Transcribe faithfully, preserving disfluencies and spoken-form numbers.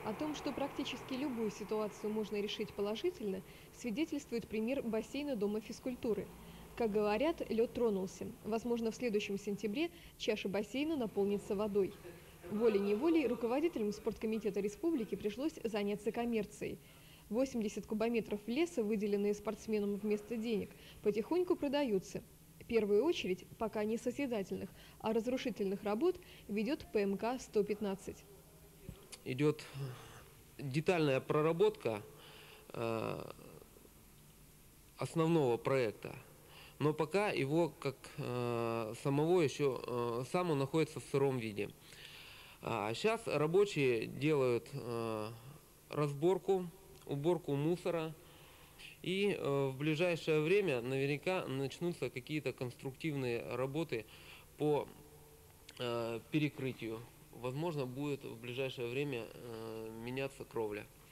О том, что практически любую ситуацию можно решить положительно, свидетельствует пример бассейна Дома физкультуры. Как говорят, лед тронулся. Возможно, в следующем сентябре чаша бассейна наполнится водой. Волей-неволей руководителям спорткомитета республики пришлось заняться коммерцией. восемьдесят кубометров леса, выделенные спортсменам вместо денег, потихоньку продаются. В первую очередь, пока не созидательных, а разрушительных работ ведет П М К сто пятнадцать. Идет детальная проработка э, основного проекта, но пока его как э, самого еще э, сам он находится в сыром виде. А сейчас рабочие делают э, разборку, уборку мусора, и э, в ближайшее время наверняка начнутся какие-то конструктивные работы по э, перекрытию. Возможно, будет в ближайшее время э, меняться кровля.